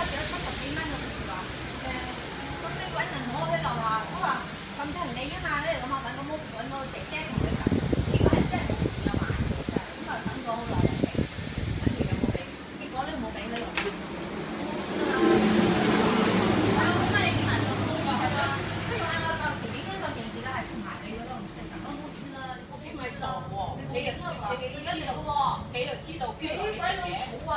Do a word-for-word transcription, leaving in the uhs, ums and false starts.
幾多七十幾蚊咁樣話。誒，咁你揾人同我喺樓下，我話咁同你啊嘛，咧咁啊揾個屋揾個姐姐同佢撳，結果係真係冇事有買嘅真係，咁啊等咗好耐人哋，跟住又冇俾，結果咧冇俾你用。啊，咁啊你點買到冇㗎係嘛？跟住按照到時你跟個電視咧係買俾嗰個唔識咁都冇錢啦， 屋企咪傻喎，佢又佢哋都知道喎，佢又知道捐來食嘢。